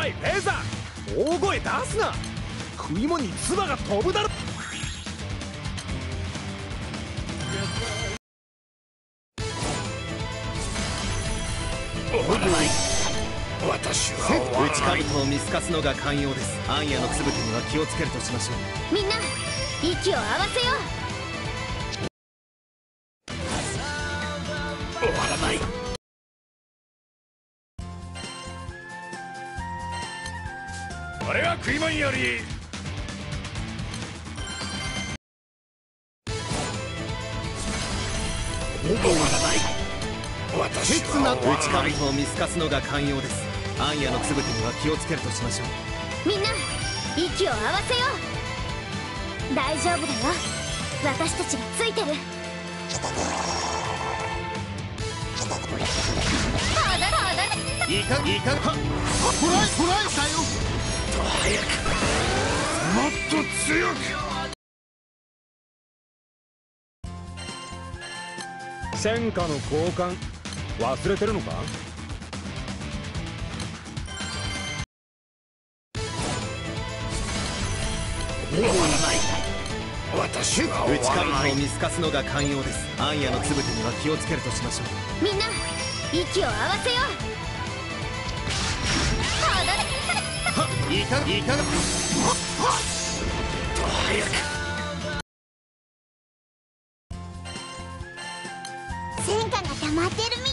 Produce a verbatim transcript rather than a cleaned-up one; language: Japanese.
いレーザー、大声出すな。食い物に唾が飛ぶだろ。 私は内カブトを見透かすのが寛容です。暗夜のつぶてには気をつけるとしましょう。 みんな息を合わせよ終わらない。俺は食い物より終わらない。私は内カブトを見透かすのが寛容です。暗夜のつぶてには気をつけるとしましょう。 みんな息を合わせよう。大丈夫だよ、私たちがついてる。 いかいかはっトライトライしたよ。と早くもっと強く。 戦火の交換忘れてるのか。 終わらない。私は内カブ終わらない。 トを見透かすのが寛容です。暗夜のつぶてには気をつけるとしましょう。 みんな息を合わせよう。 はっいかいかがと早く。 戦果が溜まってるみ